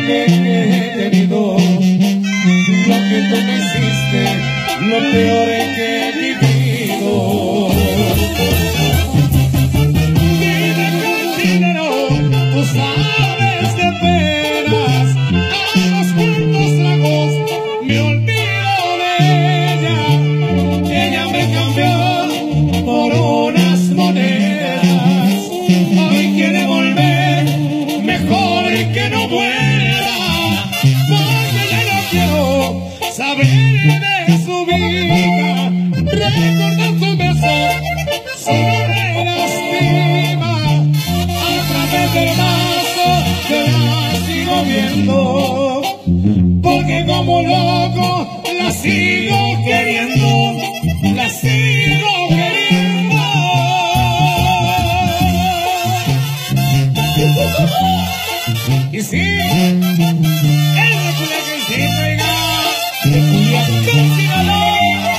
que he tenido, lo que tú me hiciste, lo peor que he vivido. Dime cantinero, tú sabes de penas, a los cuantos tragos me olvido de ella. Ella me cambió por unas monedas, hoy quiere volver, mejor que no vuelva, porque ya no quiero saber de su vida. Recordar tus besos solo me lastima, a través del vaso yo la sigo viendo, porque como loco la sigo queriendo, la sigo queriendo. Y sí, esa es una canción, oiga, de Culiacán, Sinaloa.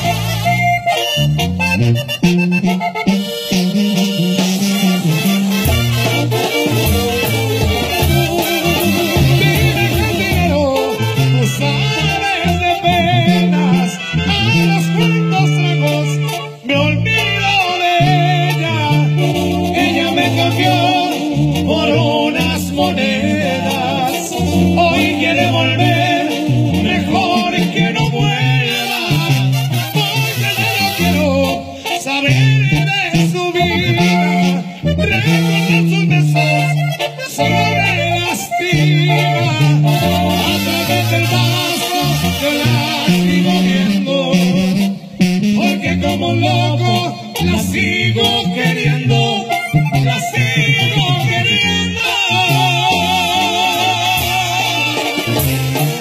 Dime cantinero, tú sabes de penas, a los cuantos tragos me olvido de ella. Ella me cambió por unas monedas, hoy quiere volver, mejor que no vuelva, porque ya no quiero saber de su vida. Recordar sus besos solo me lastima, a través del vaso yo la sigo viendo, porque como un loco la sigo queriendo, la sigo queriendo.